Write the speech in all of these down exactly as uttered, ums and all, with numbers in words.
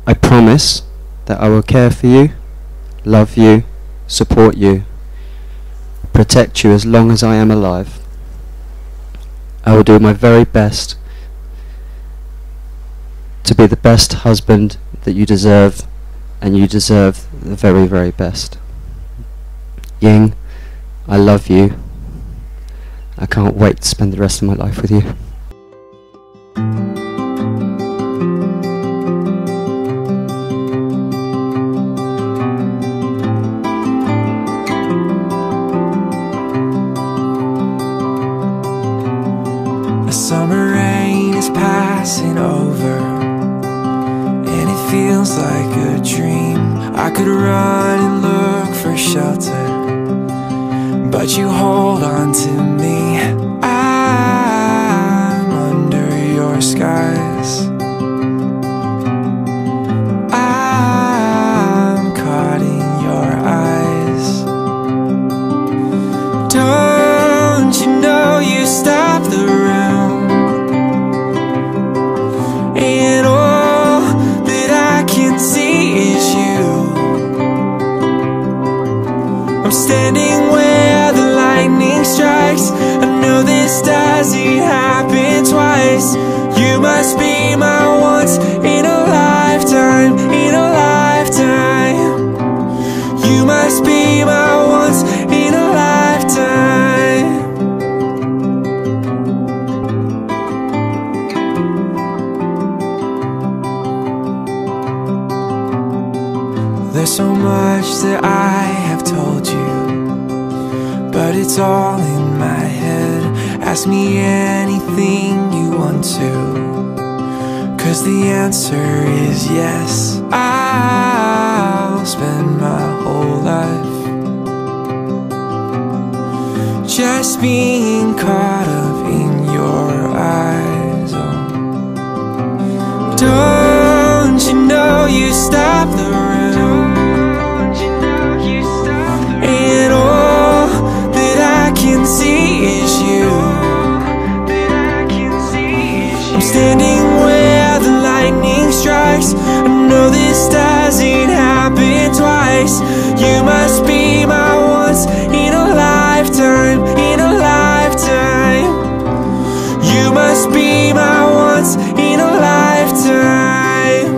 I promise that I will care for you, love you, support you, protect you as long as I am alive. I will do my very best to be the best husband that you deserve, and you deserve the very, very best. Ying, I love you. I can't wait to spend the rest of my life with you. Summer rain is passing over, and it feels like a dream. I could run and look for shelter, but you hold on to me. I'm under your skies. I'm caught in your eyes. Don't you know you stopped the rain? And all that I can see is you. I'm standing where the lightning strikes. I know this doesn't happen twice. You must be my once in a lifetime, in a lifetime. You must be my once in a lifetime. There's so much that I have told you, but it's all in my head. Ask me anything you want to, 'cause the answer is yes. I'll spend my whole life just being caught up in your eyes. Oh. Don't you know you stopped the rain? Standing where the lightning strikes. I know this doesn't happen twice. You must be my once in a lifetime, in a lifetime. You must be my once in a lifetime.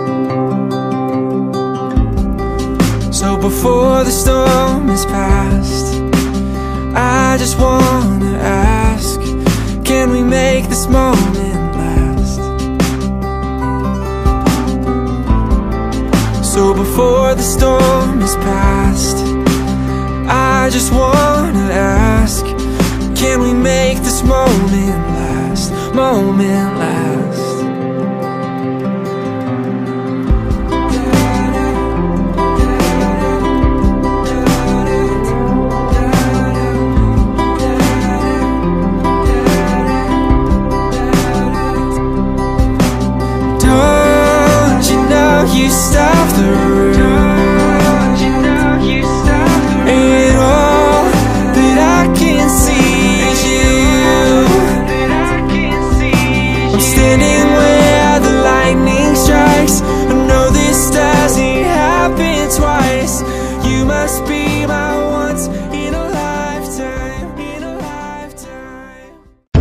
So before the storm is past, I just wanna ask, can we make this moment? So before the storm is past, I just wanna ask, can we make this moment last, moment last? Don't you know you stop the room? Don't you know you stop the room? And all that I can see is you. That I can see is I'm standing where the lightning strikes. I know this doesn't happen twice. You must be my once in a lifetime, in a lifetime.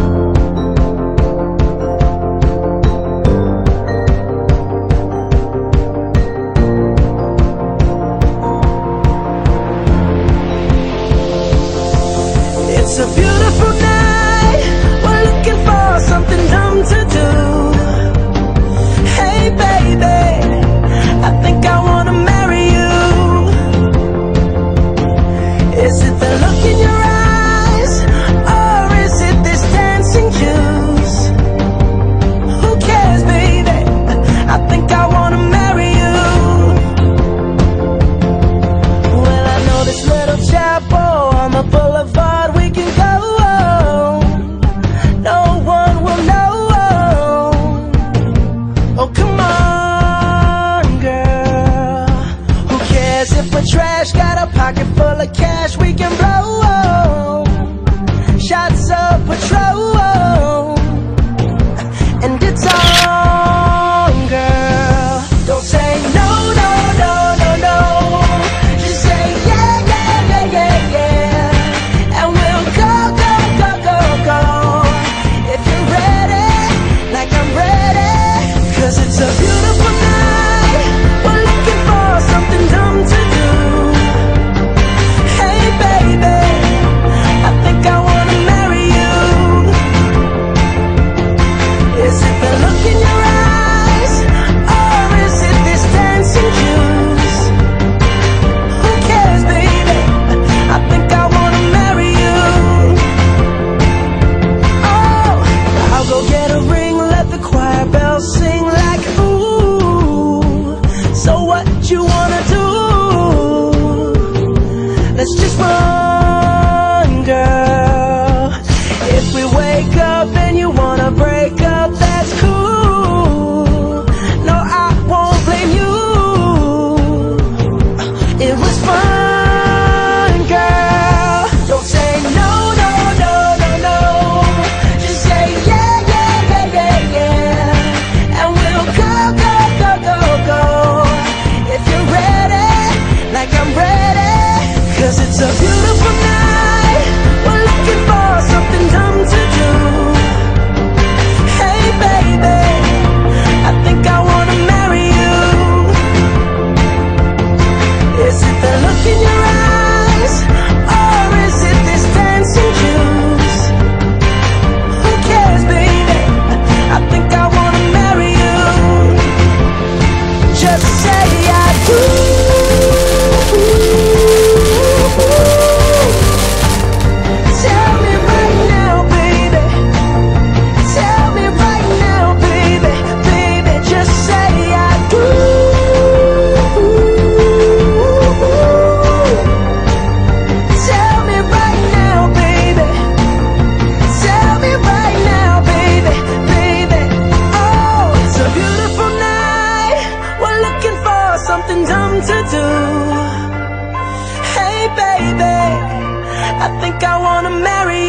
It's a beautiful night. We're looking for something dumb to do. Hey baby, I think I wanna marry you. Is it the look in your eyes, or is it this dancing juice? Who cares, baby? I think I wanna marry you. Well, I know this little chapel on the boulevard we can go. beautiful night. We're looking for something dumb to do. Hey baby, I think I wanna marry you. Is it the look in your eyes, or is it this dancing juice? Who cares, baby? I think I wanna marry you. Oh, I'll go get a ring, let the choir bells sing like ooh. So what you wanna do? Let's just run, girl. If we wake up and you wanna break up, that's cool. No, I won't blame you. It was fun, girl. Don't say no, no, no, no, no. Just say yeah, yeah, yeah, yeah, yeah. And we'll go, go, go, go, go. If you're ready, like I'm ready. Cause it's a beautiful night. We're looking for something dumb to do. Hey baby, I think I wanna marry you. Is it the look in your eyes, or is it this dancing juice? Who cares, baby? I think I wanna marry you. Just say I do. Tell me right now, baby. Tell me right now, baby. Baby, just say I do. Tell me right now, baby. Tell me right now, baby. Baby, oh, it's a beautiful night. We're looking for something dumb to do. Hey baby, I think I wanna marry